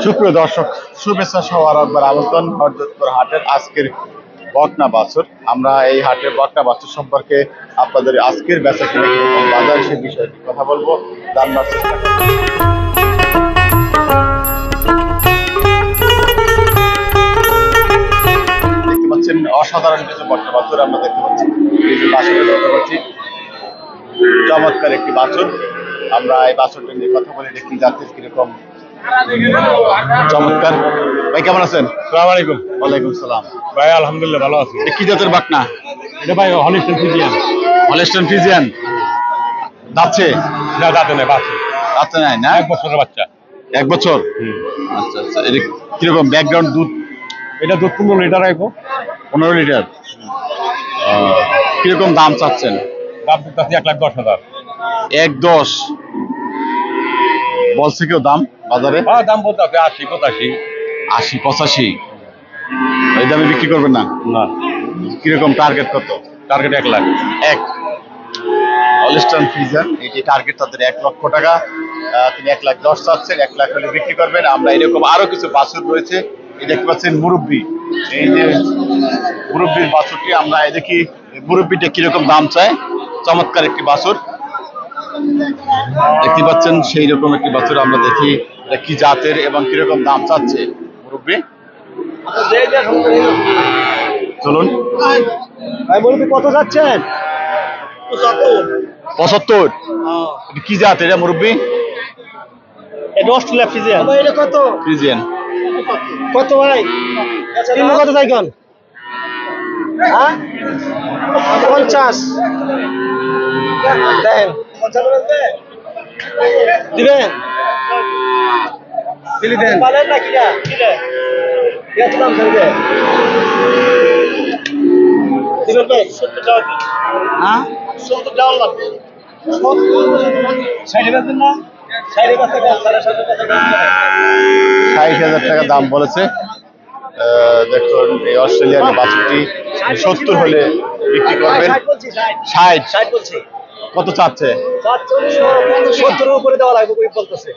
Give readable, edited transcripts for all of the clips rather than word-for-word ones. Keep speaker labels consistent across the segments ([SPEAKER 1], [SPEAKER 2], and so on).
[SPEAKER 1] সুপ্রিয় দর্শক, শুভেচ্ছা সহ আর একবার আমন্ত্রণ হরজতপুর হাটের আজকের বকনা বাছুর। আমরা এই হাটের বকনা বাছুর সম্পর্কে আপনাদের আজকের বেচা কিনা কিরকম বাজার সে বিষয়টি কথা বলবো, জানবার চেষ্টা করবো। দেখতে পাচ্ছেন অসাধারণ কিছু বকনা বাছুর আমরা দেখতে পাচ্ছি। এই যে বাছুরটা দেখতে পাচ্ছি, চমৎকার একটি বাছুর। আমরা এই বাছুরটা নিয়ে কথা বলে দেখি জাতের কিরকম। চমৎকার ভাই, কেমন আছেন?
[SPEAKER 2] আসসালামু আলাইকুম।
[SPEAKER 1] ওয়ালাইকুম সালাম
[SPEAKER 2] ভাই আলহামদুলিল্লাহ ভালো আছি।
[SPEAKER 1] কি জাতের বাকনা?
[SPEAKER 2] এটা ভাই হলিস্টাইন ফ্রিজিয়ান।
[SPEAKER 1] হলিস্টাইন ফ্রিজিয়ান যাচ্ছে
[SPEAKER 2] না, যাতে নাই, বাচ্চা
[SPEAKER 1] যাচ্ছে নাই না?
[SPEAKER 2] 1 বছরের বাচ্চা।
[SPEAKER 1] 1 বছর। আচ্ছা আচ্ছা, এটা কিরকম ব্যাকগ্রাউন্ড দুধ?
[SPEAKER 2] এটা দুধ 15 লিটার আইবো।
[SPEAKER 1] 15 লিটার। কিরকম দাম চাচ্ছেন?
[SPEAKER 2] দাম দিতেছি 1,10,000।
[SPEAKER 1] 1,10 বলছে কেউ দাম বাজারে?
[SPEAKER 2] হ্যাঁ, দাম বলতে আছে 80, 85।
[SPEAKER 1] 80, 85 এই দামে বিক্রি করবেন না?
[SPEAKER 2] না,
[SPEAKER 1] কিরকম টার্গেট কত?
[SPEAKER 2] টার্গেট 1 লাখ।
[SPEAKER 1] হলিস্টাইন ফ্রিজিয়ান, এটি টার্গেট তাদের 1 লক্ষ টাকা। তিনি 1,10,000 চাচ্ছেন, 1 লাখ হলে বিক্রি করবেন। আমরা এরকম আরো কিছু বাছুর রয়েছে, এই দেখতে পাচ্ছেন মুরব্বি। এই যে মুরব্বির বাছুরটি আমরা দেখি, মুরব্বিটা কিরকম দাম চায়। চমৎকার একটি বাছুর দেখতে পাচ্ছেন, সেই রকম একটি বাছুর আমরা দেখি এটা কি জাতের এবং কিরকম দাম চাচ্ছে মুরব্বি। চলুন
[SPEAKER 3] ভাই বলবি কত যাচ্ছেন?
[SPEAKER 1] 75। কি জাত এটা মুরব্বি?
[SPEAKER 3] এটা অস্ট্রেলিয়া ফ্রিজিয়ান। এটা কত?
[SPEAKER 1] ফ্রিজিয়ান।
[SPEAKER 3] কত ভাই? তিন কত চাই কোন? হ্যাঁ 50 দেন। দিবেন দিলি দেন পালেন না কিরা কিরে কত দাম চাইবে? দিবেন ভাই 70 টাকা। হ্যাঁ 70 টাকা লাগবে। 60 টাকা না? 60 টাকা
[SPEAKER 1] 60,000 টাকা দাম বলেছে। দেখুন এই অস্ট্রেলিয়ান বাছুরটি 70 হলে বিক্রি করবেন। 60
[SPEAKER 3] বলছি।
[SPEAKER 1] কত চাচ্ছে?
[SPEAKER 3] 70 উপরে দেওয়া লাগবে কই বলতেছে।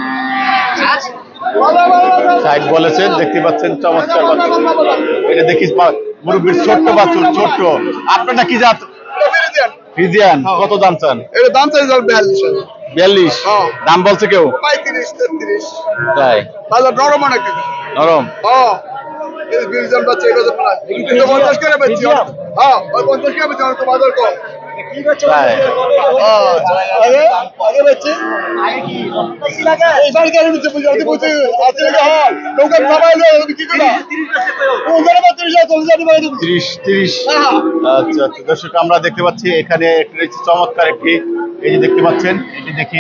[SPEAKER 1] 60 বলেছেন। দেখতে পাচ্ছেন চমৎকার বাছুর। এটা দেখি মুরব্বির ছোট্ট বাছুর, ছোট্ট। আপনারটা কি জাত? ফ্রিজিয়ান। কত দাম চান?
[SPEAKER 4] এটা দাম চাই 42।
[SPEAKER 1] 42 দাম বলছে কেউ?
[SPEAKER 4] 35, 33।
[SPEAKER 1] তাই
[SPEAKER 4] বাজার নরম অনেক।
[SPEAKER 1] নরম।
[SPEAKER 4] হ্যাঁ এই 20 জন বাচ্চা এই বাজার প্রায় 50 করে বেচছি। হ্যাঁ ওই 50 করে বেচছি, অনেক তো বাজার কম।
[SPEAKER 3] কি করছো?
[SPEAKER 1] তাই
[SPEAKER 3] আগে আগে বেচছি আগে কি লাগে
[SPEAKER 4] এই বাড়ি গাড়ি নিচে বুঝি আদি বুঝি আছে না। হ্যাঁ দোকান নামাই দাও কি করে?
[SPEAKER 3] 30 বেচতে পারো।
[SPEAKER 4] ওখানে 32 চলে যাবে বাইরে।
[SPEAKER 1] 30। আচ্ছা আচ্ছা, দর্শক আমরা দেখতে পাচ্ছি এখানে একটি রয়েছে চমৎকার একটি, এই যে দেখতে পাচ্ছেন এটি দেখি।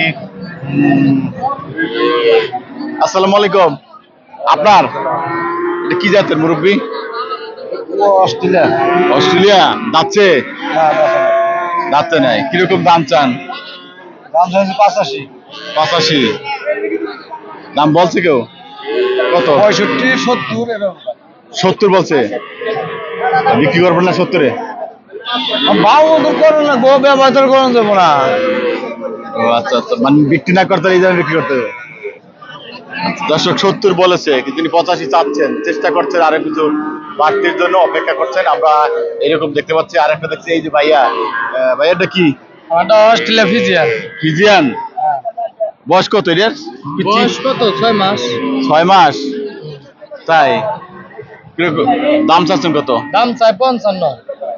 [SPEAKER 1] আসসালামু আলাইকুম। আপনার এটা কি জাতের মুরব্বি?
[SPEAKER 3] অস্ট্রেলিয়া।
[SPEAKER 1] অস্ট্রেলিয়া যাচ্ছে? যাচ্ছে নাই। কিরকম দাম চান?
[SPEAKER 3] দাম চাইছে 85।
[SPEAKER 1] 85 দাম বলছে কেউ? কত?
[SPEAKER 3] 65 70 এরকম।
[SPEAKER 1] 70 বলছে। বিক্রি করবেন না 70-এ?
[SPEAKER 3] ভাও তো করো না গো, ব্যবহার করুন দেবো না।
[SPEAKER 1] ও আচ্ছা আচ্ছা, মানে বিক্রি না করতে এই দামে বিক্রি করতে হবে। দর্শক 70 বলেছে, কিন্তু তিনি 85 চাচ্ছেন, চেষ্টা করছেন আরো কিছু বাড়তির জন্য, অপেক্ষা করছেন। আমরা এরকম দেখতে পাচ্ছি। আর একটা দেখছি এই যে ভাইয়া, ভাইয়াটা কি?
[SPEAKER 3] আমারটা অস্ট্রেলিয়া ফ্রিজিয়ান।
[SPEAKER 1] ফ্রিজিয়ান। বয়স কত এর?
[SPEAKER 3] বয়স কত? 6 মাস।
[SPEAKER 1] 6 মাস। তাই কিরকম দাম চাচ্ছেন কত?
[SPEAKER 3] দাম চাই 55।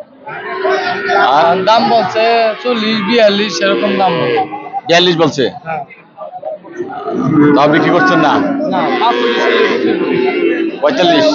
[SPEAKER 3] আর দাম বলছে 40 42 এরকম দাম।
[SPEAKER 1] 42 বলছে।
[SPEAKER 3] হ্যাঁ
[SPEAKER 1] তাও বিক্রি করছেন না?
[SPEAKER 3] না
[SPEAKER 1] 45।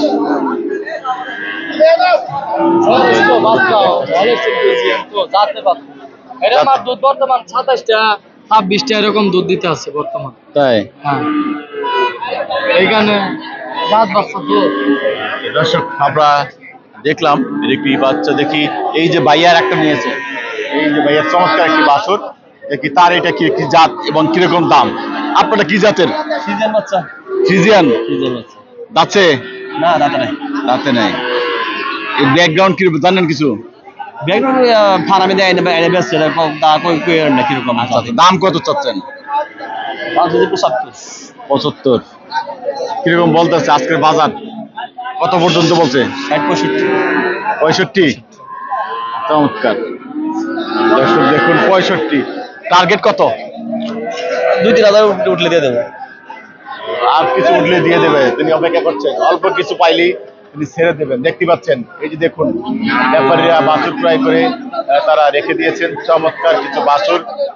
[SPEAKER 3] এটা আমার দুধ বর্তমান 27টা 26টা এরকম দুধ দিতে আছে বর্তমান।
[SPEAKER 1] তাই
[SPEAKER 3] হ্যাঁ এইখানে জাত বাচ্চা দুধ।
[SPEAKER 1] দর্শক আমরা দেখলাম একটি বাচ্চা দেখি, এই যে ভাইয়ার একটা নিয়েছে, এই যে ভাইয়ার চমৎকার একটি বাছুর দেখি, তার এটা কি কি জাত এবং কিরকম দাম। আপনারা কি জাতের?
[SPEAKER 3] সিজন বাচ্চা।
[SPEAKER 1] ফ্রিজিয়ান।
[SPEAKER 3] সিজন বাচ্চা।
[SPEAKER 1] যাচ্ছে?
[SPEAKER 3] না দাঁতে নাই।
[SPEAKER 1] দাঁতে নাই। এই ব্যাকগ্রাউন্ড কি জানেন কিছু?
[SPEAKER 3] ব্যাকগ্রাউন্ড ফার্মে দেয় না, বাইরে বেচছে না, দা কই কই না কিরকম।
[SPEAKER 1] আচ্ছা, দাম কত চাচ্ছেন?
[SPEAKER 3] 75।
[SPEAKER 1] 75। কিরকম বলতেছে আজকের বাজার? কত পর্যন্ত বলছে? 65। চমৎকার দর্শক দেখুন 65। টার্গেট কত?
[SPEAKER 3] 2-3 হাজার উঠলে দিয়ে দেবো।
[SPEAKER 1] আর কিছু উঠলে দিয়ে দেবে, তিনি অপেক্ষা করছেন। অল্প কিছু পাইলেই তিনি ছেড়ে দেবেন। দেখতে পাচ্ছেন এই যে দেখুন ব্যাপারীরা বাছুর ক্রয় করে তারা রেখে দিয়েছেন চমৎকার কিছু বাছুর।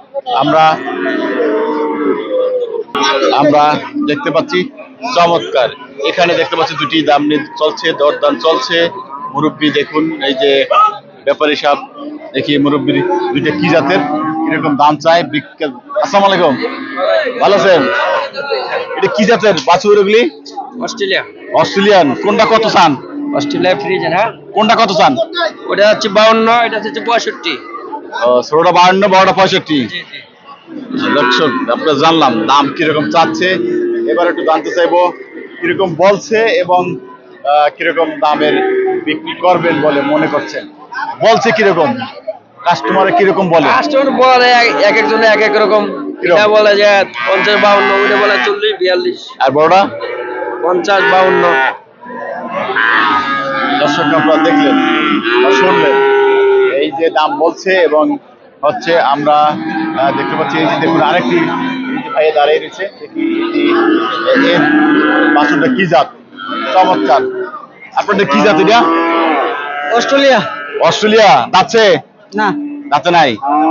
[SPEAKER 1] আমরা দেখতে পাচ্ছি চমৎকার। এখানে দেখতে পাচ্ছি দুটি দাম চলছে, দরদাম চলছে। মুরব্বি দেখুন, এই যে ব্যাপারী সাহেব দেখি মুরব্বির দুইটা কি জাতের, কিরকম দাম চায়। আসসালামু আলাইকুম, ভালো আছেন? এটা কি জাতের বাছুর এগুলি? অস্ট্রেলিয়ান। কোনটা কত চান?
[SPEAKER 3] Australia Friesian. হ্যাঁ,
[SPEAKER 1] কোনটা কত চান?
[SPEAKER 3] ওটা হচ্ছে 52, এটা হচ্ছে 65।
[SPEAKER 1] ষোলোটা 52, বড়টা 65। দর্শক আপনারা জানলাম দাম কিরকম চাচ্ছে। এবার একটু জানতে চাইবো কিরকম বলছে এবং কিরকম দামের বিক্রি করবেন বলে মনে করছেন। বলছে কিরকম, কাস্টমারে কিরকম বলে?
[SPEAKER 3] কাস্টমার বলে এক একজনে এক এক রকম। এটা বলে যে 50-52, ওটা বলে 40-42।
[SPEAKER 1] আর বড়টা
[SPEAKER 3] 50-52।
[SPEAKER 1] দর্শক আপনারা দেখলেন বা শুনলেন এই যে দাম বলছে এবং হচ্ছে আমরা দেখতে পাচ্ছি। এই যে দেখুন আরেকটি ভাইয়ে দাঁড়িয়ে রয়েছে, দেখি এর বাছুরটা কি জাত। চমৎকার। আপনাদের কি জাত এটা?
[SPEAKER 3] অস্ট্রেলিয়া।
[SPEAKER 1] অস্ট্রেলিয়া। দাঁতছে?
[SPEAKER 3] না,
[SPEAKER 1] দাঁতে নাই।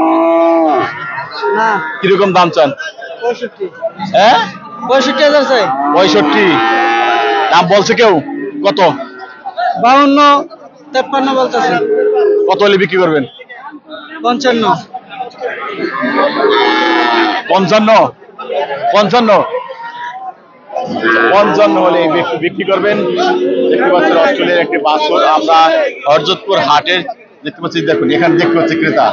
[SPEAKER 3] না।
[SPEAKER 1] কিরকম দাম চান?
[SPEAKER 3] 65।
[SPEAKER 1] হ্যাঁ,
[SPEAKER 3] 65,000 চাই।
[SPEAKER 1] 65 দাম বলছে কেউ? কত?
[SPEAKER 3] 52-53 বলতেছে।
[SPEAKER 1] কত হলে বিক্রি করবেন?
[SPEAKER 3] 55।
[SPEAKER 1] 55 হলে বিক্রি করবেন। দেখতে পাচ্ছেন অস্ট্রেলিয়ার একটি বাছুর। আমরা হরজতপুর হাটের দেখতে পাচ্ছি, দেখুন এখানে দেখতে পাচ্ছি ক্রেতা।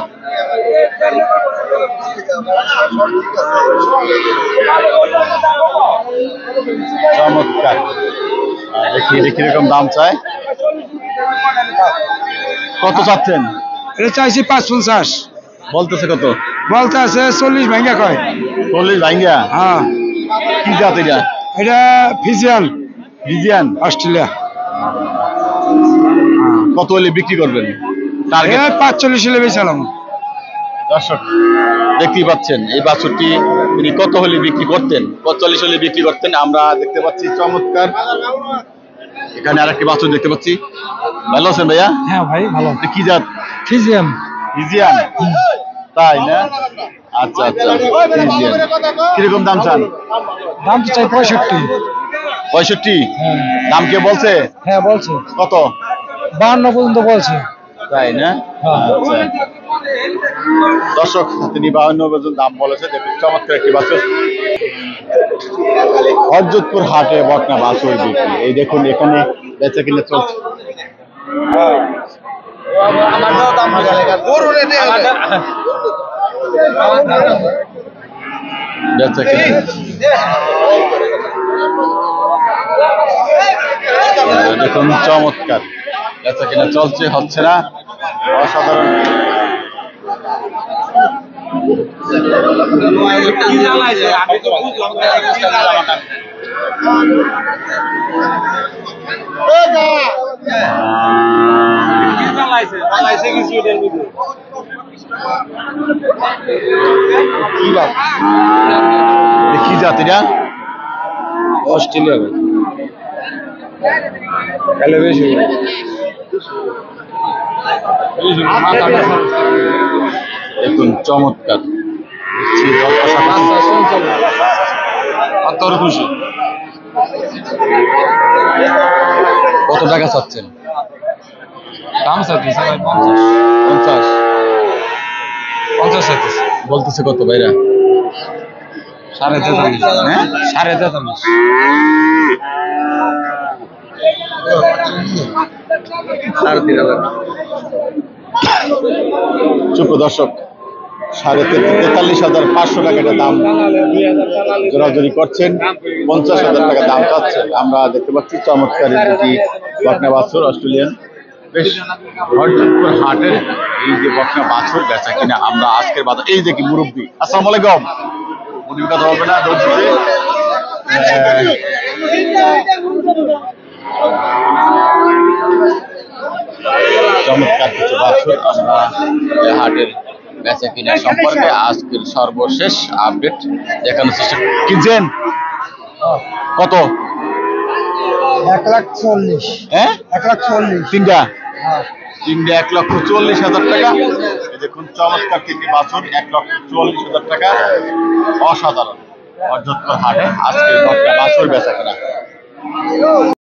[SPEAKER 1] চমৎকার। দেখি কিরকম দাম চায়। কত চাচ্ছেন?
[SPEAKER 3] এটা চাইছি 550।
[SPEAKER 1] বলতেছে কত?
[SPEAKER 3] বলতে আছে 40 ভাঙ্গা কয়।
[SPEAKER 1] 40 ভাঙ্গা?
[SPEAKER 3] হ্যাঁ।
[SPEAKER 1] কি জাত এটা?
[SPEAKER 3] এটা ফিজিয়ান।
[SPEAKER 1] ফিজিয়ান।
[SPEAKER 3] অস্ট্রেলিয়া।
[SPEAKER 1] কত হলে বিক্রি করবেন? টার্গেট
[SPEAKER 3] 45 হলে বেচালাম।
[SPEAKER 1] দর্শক দেখতেই পাচ্ছেন এই বাছুরটি তিনি কত হলে বিক্রি করতেন? 45 হলে বিক্রি করতেন। আমরা দেখতে পাচ্ছি চমৎকার। এখানে আরেকটি বাছুর দেখতে পাচ্ছি। ভালো আছেন ভাইয়া?
[SPEAKER 3] হ্যাঁ ভাই, ভালো।
[SPEAKER 1] এটা কি জাত?
[SPEAKER 3] ফিজিয়ান।
[SPEAKER 1] ফিজিয়ান, তাই না? আচ্ছা আচ্ছা, ফিজিয়ান। কিরকম দাম চান?
[SPEAKER 3] দাম তো চাই 65।
[SPEAKER 1] 65?
[SPEAKER 3] হ্যাঁ।
[SPEAKER 1] দাম কে বলছে?
[SPEAKER 3] হ্যাঁ বলছে।
[SPEAKER 1] কত?
[SPEAKER 3] 52 পর্যন্ত বলছে।
[SPEAKER 1] তাই না?
[SPEAKER 3] হ্যাঁ।
[SPEAKER 1] আচ্ছা। দর্শক তিনি 52 পর্যন্ত দাম বলেছে। দেখুন চমৎকার একটি বাছুর। হরজতপুর হাটে বকনা বাছুর বিক্রি। এই দেখুন এখানে বেচা কিনে চলছে। বেচা কিনে দেখুন চমৎকার বেচা কিনা চলছে, হচ্ছে না? অসাধারণ। কি জাত এটা?
[SPEAKER 3] অস্ট্রেলিয়া ভাই। কালে বেশি।
[SPEAKER 1] দেখুন চমৎকার। খুশি। কত টাকা চাচ্ছেন?
[SPEAKER 3] দাম চাচ্ছি
[SPEAKER 1] 50?
[SPEAKER 3] 50 চাচ্ছি।
[SPEAKER 1] বলতেছে কত ভাইরা?
[SPEAKER 3] 43.5।
[SPEAKER 1] হ্যাঁ,
[SPEAKER 3] 43.5।
[SPEAKER 1] চুপ দর্শক, 43,500 টাকা এটা দাম জোরাজুরি করছেন। 50,000 টাকা দাম চাচ্ছেন। আমরা দেখতে পাচ্ছি চমৎকার দুটি বকনা বাছুর অস্ট্রেলিয়ান। বেশ হরজতপুর হাটের এই যে বকনা বাছুর বেচা কিনা আমরা আজকের বাজার। এই দেখি মুরব্বি। আসসালামু আলাইকুম। মুরব্বি কথা বলবে না? চমৎকার কিছু বাছুর আমরা এই হাটের বেচা কিনা সম্পর্কে আজকের সর্বশেষ আপডেট দেখানোর চেষ্টা কিনছেন কত?
[SPEAKER 3] 1,40,000।
[SPEAKER 1] হ্যাঁ
[SPEAKER 3] 1,40,000।
[SPEAKER 1] তিনটা 1,40,000 টাকা। এই দেখুন চমৎকার তিনটি বাছুর 1,40,000 টাকা। অসাধারণ অর্জতপুর হাটে আজকে বাছুর বেচা কেনা।